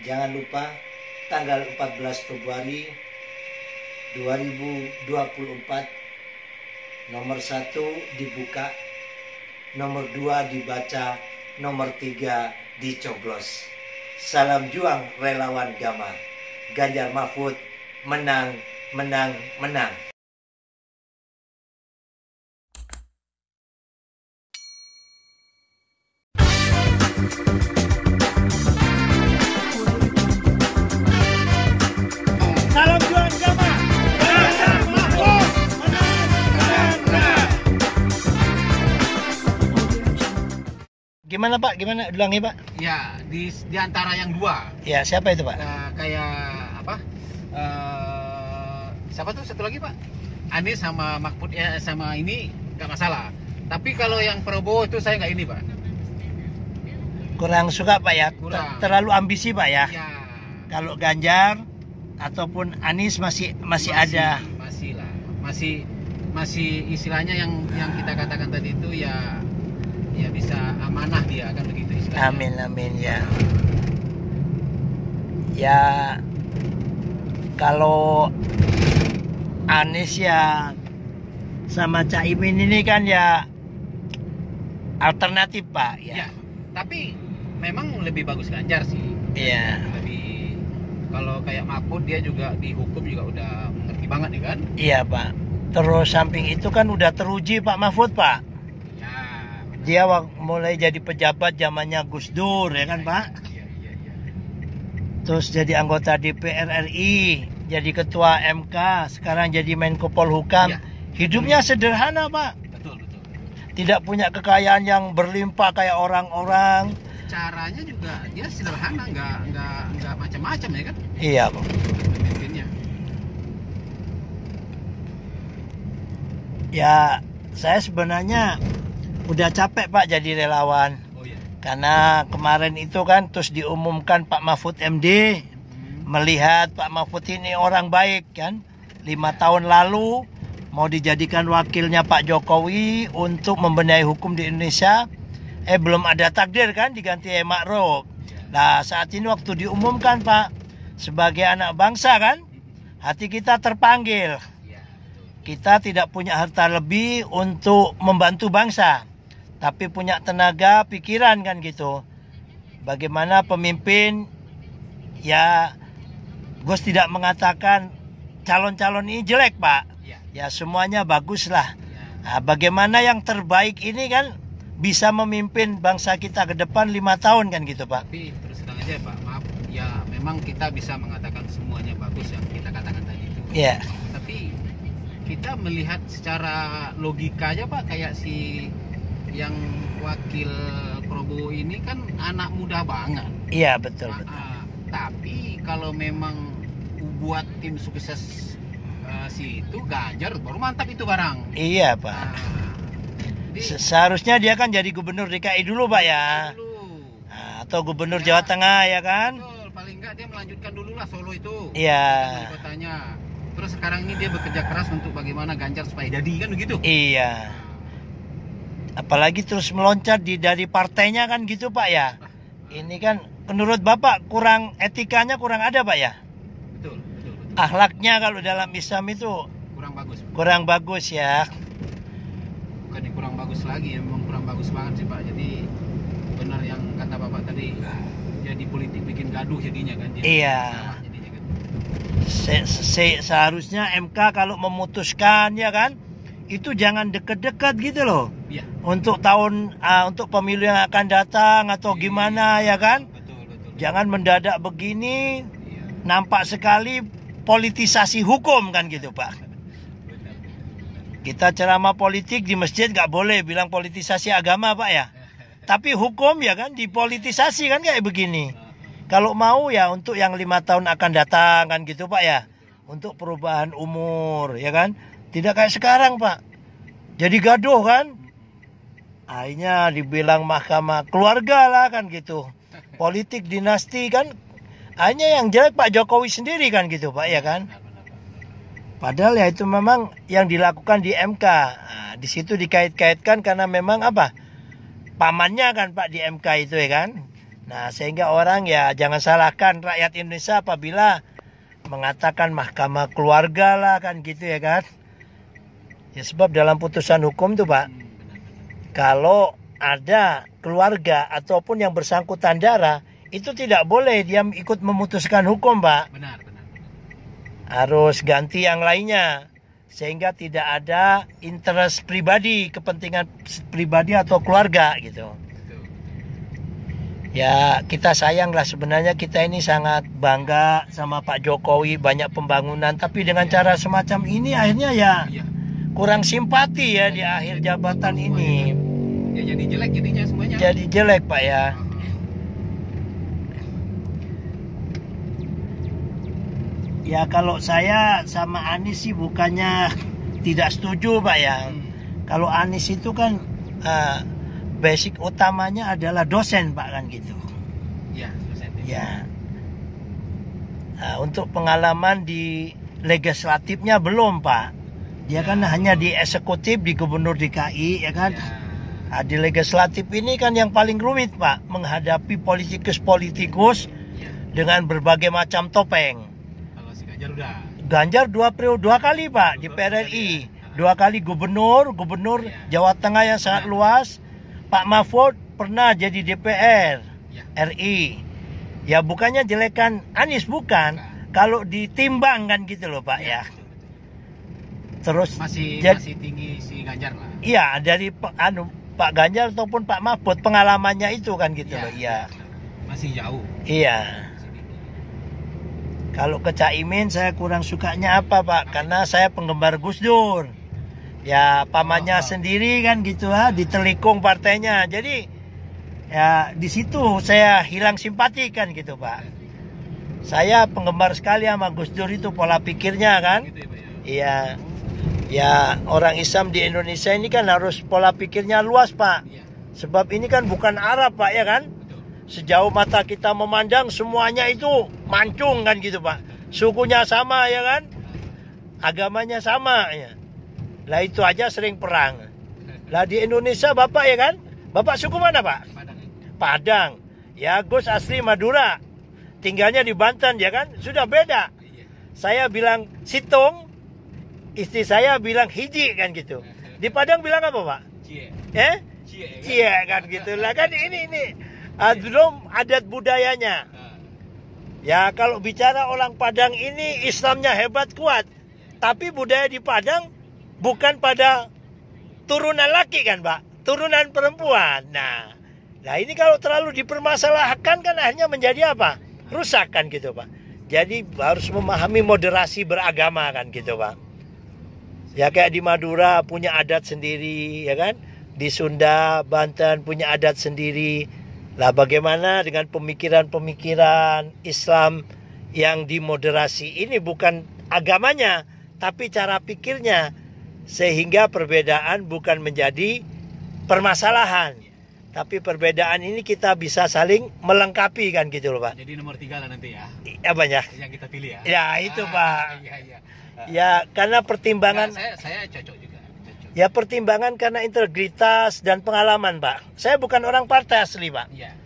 Jangan lupa tanggal 14 Februari 2024 nomor 1 dibuka, nomor 2 dibaca, nomor 3 dicoblos. Salam juang relawan Gama. Ganjar Mahfud menang, menang, menang. Salam juang Gama. Ganjar Mahfud menang, menang, menang. Gimana Pak? Gimana? Ulangi Pak. Ya, di antara yang dua. Ya, siapa itu Pak? Kayak apa? Siapa tuh satu lagi Pak? Anies sama Mahfud ya, sama ini nggak masalah. Tapi kalau yang Prabowo itu saya nggak ini Pak. Kurang suka Pak ya? Kurang. Terlalu ambisi Pak ya? Ya. Kalau Ganjar ataupun Anies masih ada. Masih lah. Masih istilahnya yang kita katakan tadi itu ya bisa amanah dia kan begitu istilahnya. Amin ya. Ya kalau Anies ya sama Caimin ini kan ya alternatif Pak Ya. ya. Tapi memang lebih bagus Ganjar sih. Iya. Lebih kalau kayak Mahfud dia juga di hukum juga udah mengerti banget nih kan. Iya Pak. Terus samping itu kan udah teruji Pak Mahfud Pak. Ya. Dia mulai jadi pejabat zamannya Gus Dur ya kan Pak. Iya. Terus jadi anggota DPR RI, jadi ketua MK, sekarang jadi Menko Polhukam. Iya. Hidupnya sederhana Pak. Betul. Tidak punya kekayaan yang berlimpah kayak orang-orang. Caranya juga dia sederhana, nggak macam-macam ya kan Iya Pak. pemimpinnya. Ya saya sebenarnya udah capek Pak jadi relawan. Oh iya. Karena kemarin itu kan terus diumumkan Pak Mahfud MD melihat Pak Mahfud ini orang baik kan. 5 tahun lalu mau dijadikan wakilnya Pak Jokowi untuk membenahi hukum di Indonesia. Belum ada takdir kan diganti Ma'ruf. Nah saat ini waktu diumumkan Pak sebagai anak bangsa kan hati kita terpanggil. Kita tidak punya harta lebih untuk membantu bangsa, tapi punya tenaga, pikiran kan gitu. Bagaimana pemimpin, ya Gus tidak mengatakan calon-calon ini jelek Pak. Ya semuanya bagus lah. Nah, bagaimana yang terbaik ini kan bisa memimpin bangsa kita ke depan 5 tahun kan gitu Pak. Tapi terus terang aja Pak, maaf ya memang kita bisa mengatakan semuanya bagus yang kita katakan tadi itu. Iya. Tapi kita melihat secara logika aja Pak, kayak si yang wakil Prabowo ini kan anak muda banget. Iya betul. Tapi kalau memang buat tim sukses si itu Ganjar baru mantap itu barang. Iya Pak. Seharusnya dia kan jadi gubernur DKI dulu Pak ya. Nah, atau gubernur Jawa Tengah ya kan. Betul, paling enggak dia melanjutkan dulu lah Solo itu. Iya. Kotanya. Terus sekarang ini dia bekerja keras untuk bagaimana Ganjar supaya jadi kan begitu. Iya. Apalagi terus meloncat dari partainya kan gitu Pak ya. Ini kan menurut Bapak kurang etikanya kurang ada Pak ya. Betul. Akhlaknya kalau dalam Islam itu kurang bagus ya. Bukannya kurang bagus lagi, memang kurang bagus banget sih Pak. Jadi benar yang kata Bapak tadi, jadi politik bikin gaduh jadinya kan. Iya. Jadinya kan. Seharusnya MK kalau memutuskan ya kan, itu jangan deket-deket gitu loh. Iya. Untuk untuk pemilu yang akan datang atau gimana ya kan. Betul. Jangan mendadak begini. Iya. Nampak sekali politisasi hukum kan gitu Pak. Kita ceramah politik di masjid nggak boleh bilang politisasi agama Pak ya. Tapi hukum ya kan dipolitisasi kan kayak begini. Kalau mau ya untuk yang 5 tahun akan datang kan gitu Pak ya. Untuk perubahan umur ya kan. Tidak kayak sekarang Pak. Jadi gaduh kan. Akhirnya dibilang mahkamah keluarga lah kan gitu. Politik dinasti kan. Akhirnya yang jelek Pak Jokowi sendiri kan gitu Pak ya kan. Padahal ya itu memang yang dilakukan di MK. Nah, di situ dikait-kaitkan karena memang apa? Pamannya kan Pak di MK itu ya kan. Nah, sehingga orang ya jangan salahkan rakyat Indonesia apabila mengatakan mahkamah keluarga lah kan gitu ya kan. Ya sebab dalam putusan hukum tuh Pak, kalau ada keluarga ataupun yang bersangkutan darah, itu tidak boleh dia ikut memutuskan hukum Pak. Benar. Harus ganti yang lainnya. Sehingga tidak ada interest pribadi, kepentingan pribadi atau keluarga gitu. Betul. Ya kita sayang lah, sebenarnya kita ini sangat bangga sama Pak Jokowi, banyak pembangunan. Tapi dengan cara semacam ini akhirnya ya Iya. kurang simpati ya di akhir jabatan ini. Ya jadi jelek jadinya semuanya. Jadi jelek Pak ya. Ya kalau saya sama Anies sih bukannya tidak setuju Pak ya. Kalau Anies itu kan basic utamanya adalah dosen Pak kan gitu. Ya, dosen. Ya. Untuk pengalaman di legislatifnya belum Pak. Dia kan hanya di eksekutif, di gubernur DKI ya kan. Ya. Di legislatif ini kan yang paling rumit Pak, menghadapi politikus-politikus Ya. dengan berbagai macam topeng. Kalau si Ganjar udah. Ganjar dua kali Pak di PRRI, 2 kali gubernur Jawa Tengah yang sangat luas. Pak Mahfud pernah jadi DPR RI. Ya bukannya jelekan Anies, bukan. Kalau ditimbang kan gitu loh Pak ya. Terus Masih tinggi si Ganjar lah. iya dari Pak Ganjar ataupun Pak Mahfud pengalamannya itu kan gitu loh. Iya. Masih jauh. Iya. Kalau ke Caimin saya kurang sukanya apa Pak? Karena saya penggemar Gus Dur. Ya pamannya sendiri kan gitu ditelikung partainya. Jadi ya di situ saya hilang simpati kan gitu Pak. Saya penggemar sekali sama Gus Dur itu pola pikirnya kan. Gitu ya, Pak, ya? Iya. Ya orang Islam di Indonesia ini kan harus pola pikirnya luas Pak. Iya. Sebab ini kan bukan Arab Pak ya kan. Betul. Sejauh mata kita memandang semuanya itu mancung kan gitu Pak. Sukunya sama ya kan. Agamanya sama ya. Lah itu aja sering perang. Lah di Indonesia Bapak ya kan. Bapak suku mana Pak? Padang. Padang. Ya Gus asli Madura. Tinggalnya di Banten ya kan. Sudah beda. Iya. Saya bilang Situng. Istri saya bilang Hiji kan gitu. Di Padang bilang apa Pak? Cie. Cie Cie. kan gitu. Lah kan ini belum adat budayanya. Ya kalau bicara orang Padang ini Islamnya hebat kuat. Tapi budaya di Padang bukan pada turunan laki kan Pak. Turunan perempuan. Nah ini kalau terlalu dipermasalahkan kan akhirnya menjadi apa? Rusak kan gitu Pak. Jadi harus memahami moderasi beragama kan gitu Pak. Ya kayak di Madura punya adat sendiri ya kan. Di Sunda, Banten punya adat sendiri. Lah bagaimana dengan pemikiran-pemikiran Islam yang dimoderasi ini bukan agamanya tapi cara pikirnya, sehingga perbedaan bukan menjadi permasalahan tapi perbedaan ini kita bisa saling melengkapi kan gitu loh Pak. Jadi nomor 3 lah nanti ya. Ya banyak. Yang kita pilih ya. Ya itu Pak. Iya. Ya karena pertimbangan Saya cocok juga. Cocok. ya pertimbangan karena integritas dan pengalaman Pak. Saya bukan orang partai asli Pak. Iya.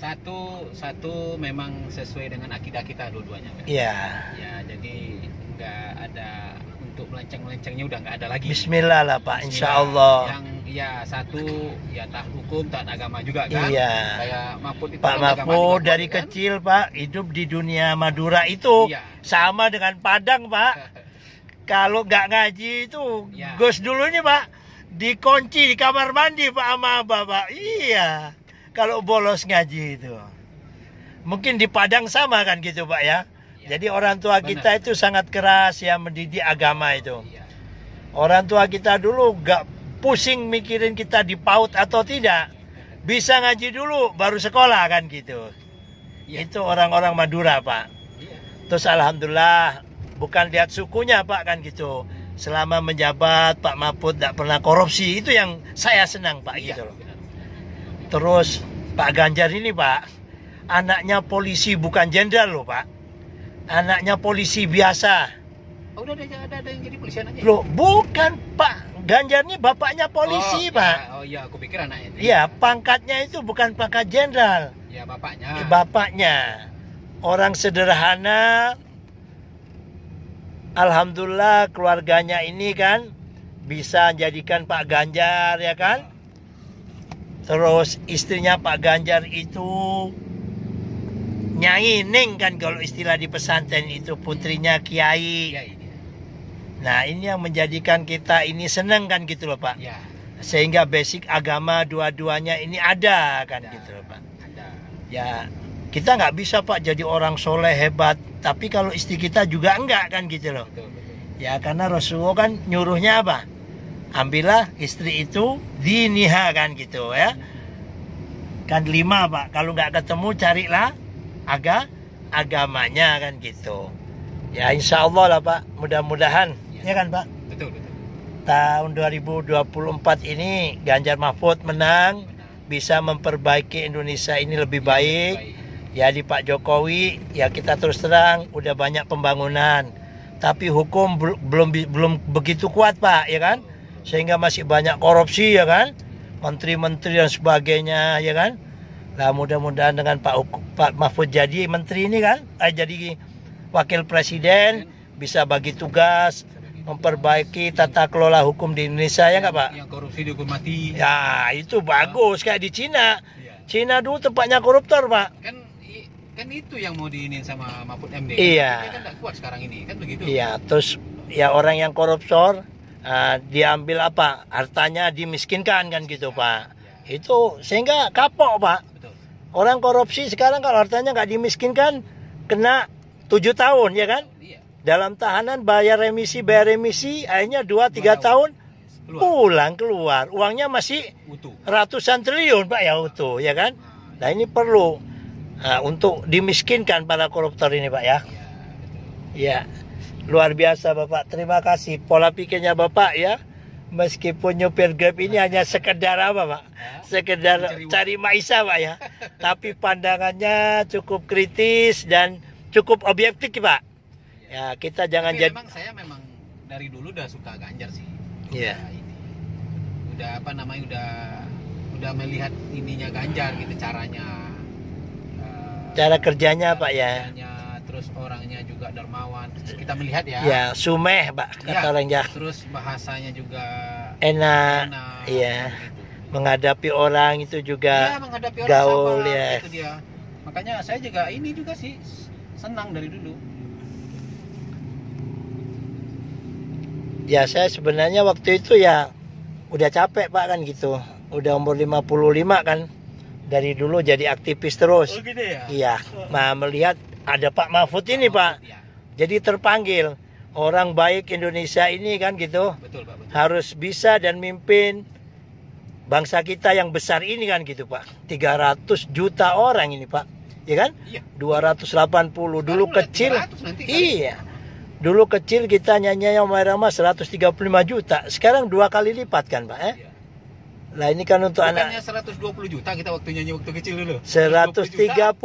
Satu memang sesuai dengan akidah kita dua-duanya. Kan? Iya. Ya, jadi nggak ada untuk melenceng-melencengnya udah nggak ada lagi. Bismillah lah Pak, Bismillah. insya Allah. Yang ya satu ya taat hukum, taat agama juga kan. Iya. Kayak Mahfud itu Pak kan agama Mahfud juga dari kuat, kan? kecil Pak hidup di dunia Madura itu Iya. sama dengan Padang Pak. Kalau nggak ngaji itu Ya. Gus dulu ini Pak dikunci di kamar mandi Pak sama Bapak. Iya. Kalau bolos ngaji itu. Mungkin di Padang sama kan gitu Pak ya. Ya. Jadi orang tua Benar. kita itu sangat keras ya mendidik agama itu. Iya. Orang tua kita dulu gak pusing mikirin kita dipaut atau tidak. Bisa ngaji dulu baru sekolah kan gitu. Iya. Itu orang-orang Madura Pak. Iya. Terus alhamdulillah bukan lihat sukunya Pak kan gitu. Selama menjabat Pak Mahfud tidak pernah korupsi. Itu yang saya senang Pak Iya, gitu loh. benar. Terus Pak Ganjar ini Pak, anaknya polisi bukan jenderal loh Pak. Anaknya polisi biasa. Oh, udah ada yang jadi polisi anaknya. Loh, bukan Pak Ganjar ini bapaknya polisi Pak. Oh iya, aku pikir anaknya. Iya, pangkatnya itu bukan pangkat jenderal. Ya. Ya bapaknya. Bapaknya orang sederhana. Alhamdulillah keluarganya ini kan bisa jadikan Pak Ganjar ya kan. Terus istrinya Pak Ganjar itu Nyai Ning kan kalau istilah di pesantren itu, putrinya Kiai. Ya ini. Nah ini yang menjadikan kita ini seneng kan gitu loh Pak. Ya. Sehingga basic agama dua-duanya ini ada kan Ada. gitu loh Pak. Ada. Ya kita nggak bisa Pak jadi orang soleh hebat, tapi kalau istri kita juga enggak kan gitu loh. Betul, betul. Ya karena Rasulullah kan nyuruhnya apa? Ambillah istri itu diniha kan gitu ya. Kan 5 Pak, kalau nggak ketemu carilah agamanya kan gitu. Ya insya Allah lah Pak, mudah-mudahan ya kan Pak. Betul, betul. Tahun 2024 ini Ganjar Mahfud menang, bisa memperbaiki Indonesia ini lebih baik. Ya di Pak Jokowi ya kita terus terang udah banyak pembangunan, tapi hukum belum begitu kuat Pak ya kan, sehingga masih banyak korupsi ya kan, menteri-menteri dan sebagainya ya kan. Nah mudah-mudahan dengan Pak Mahfud jadi menteri ini kan, jadi wakil presiden, bisa bagi tugas memperbaiki tata kelola hukum di Indonesia ya nggak Pak? Yang korupsi dihukum mati. Ya itu bagus kayak di Cina. Iya. Cina dulu tempatnya koruptor Pak. Kan itu yang mau diinin sama Mahfud MD. Iya. Kan nggak kuat sekarang ini, kan begitu. Iya, terus ya orang yang koruptor diambil apa? Hartanya dimiskinkan kan gitu Pak. Itu sehingga kapok Pak. Betul. Orang korupsi sekarang kalau hartanya nggak dimiskinkan kena 7 tahun ya kan? Iya. Dalam tahanan bayar remisi, akhirnya 2-3 tahun pulang keluar. Uangnya masih Utuh. ratusan triliun Pak ya utuh ya kan? Nah ini perlu untuk dimiskinkan para koruptor ini Pak ya. Iya, betul. Ya, luar biasa Bapak. Terima kasih pola pikirnya Bapak ya. Meskipun nyupir Grab ini hanya sekedar apa Pak? Sekedar cari maisha Pak ya. Tapi pandangannya cukup kritis dan cukup objektif Pak. Ya, kita jangan Tapi jadi saya memang dari dulu udah suka Ganjar sih. Iya. Udah apa namanya udah melihat ininya Ganjar gitu, caranya. cara kerjanya Pak ya. Terus orangnya juga dermawan. Kita melihat ya. Ya, sumeh Pak kata Ya, orang Jawa. terus bahasanya juga Enak. enak, Iya. gitu. Menghadapi orang itu juga Ya, menghadapi orang gaul sabar, ya. itu dia. Makanya saya juga ini juga sih senang dari dulu. Ya saya sebenarnya waktu itu ya udah capek Pak kan gitu. Udah umur 55 kan. Dari dulu jadi aktivis terus. Oh gitu ya? Iya. Nah melihat ada Pak Mahfud ini Pak. Ya. Jadi terpanggil. Orang baik Indonesia ini kan gitu. Betul Pak, betul. Harus bisa dan mimpin bangsa kita yang besar ini kan gitu Pak. 300 juta orang ini Pak. Ya kan? Iya. 280 dulu Sekarang udah kecil. 300 nanti kali. Iya. Dulu kecil kita nyanyi yang Rama 135 juta. Sekarang 2 kali lipat kan Pak Iya. Nah ini kan untuk Bukannya anak 120 juta kita waktu nyanyi waktu kecil dulu. 135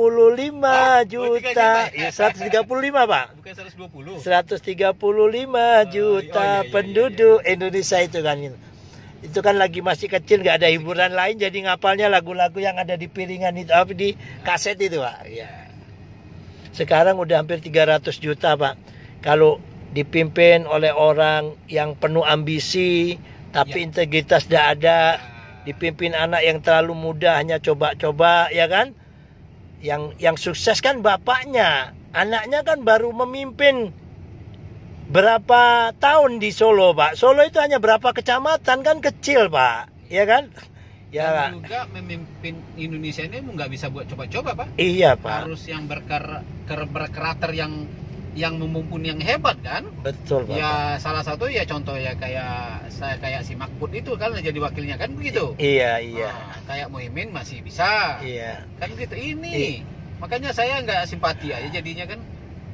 juta. Ya 135 Pak. Bukan 120. 135 juta iya, penduduk Indonesia itu kan. Itu kan lagi masih kecil, nggak ada hiburan lain, jadi ngapalnya lagu-lagu yang ada di piringan itu, apa di kaset itu Pak. Ya. Sekarang udah hampir 300 juta Pak. Kalau dipimpin oleh orang yang penuh ambisi, tapi integritas tidak ada, dipimpin anak yang terlalu muda hanya coba-coba ya kan. Yang sukses kan bapaknya, anaknya kan baru memimpin berapa tahun di Solo Pak. Solo itu hanya berapa kecamatan kan kecil Pak, ya kan? Ya Dan juga memimpin Indonesia ini nggak bisa buat coba-coba Pak. Iya Pak. Harus yang berkarakter yang mumpuni, yang hebat kan. Betul Pak. Ya salah satu ya contoh ya kayak si Mahfud itu kan jadi wakilnya kan begitu. Iya. Nah, kayak Muhyiddin masih bisa. Iya. Kan gitu ini. Makanya saya nggak simpati aja jadinya kan.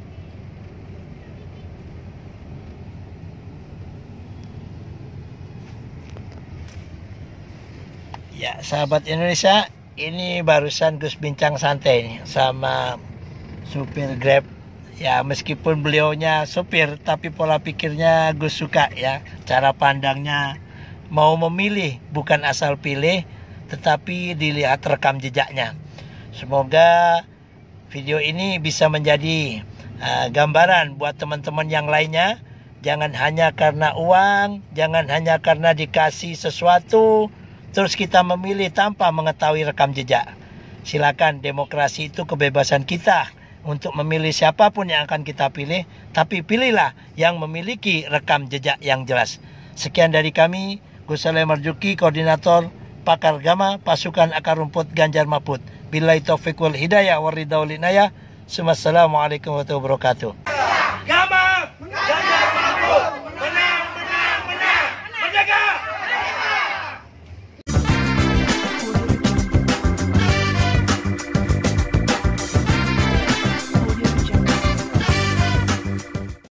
Ya, sahabat Indonesia, ini barusan Gus bincang santai nih sama supir Grab. Ya, meskipun beliaunya supir, tapi pola pikirnya Gus suka ya. Cara pandangnya mau memilih, bukan asal pilih, tetapi dilihat rekam jejaknya. Semoga video ini bisa menjadi gambaran buat teman-teman yang lainnya. Jangan hanya karena uang, jangan hanya karena dikasih sesuatu, terus kita memilih tanpa mengetahui rekam jejak. Silakan, demokrasi itu kebebasan kita untuk memilih siapapun yang akan kita pilih, tapi pilihlah yang memiliki rekam jejak yang jelas. Sekian dari kami, Gus Saleh Marzuki, Koordinator Pakar Agama Pasukan Akar Rumput Ganjar Mahfud. Billahi taufiq wal hidayah wa ridha wal inayah. Assalamualaikum warahmatullahi wabarakatuh. Agama, Ganjar Mahfud.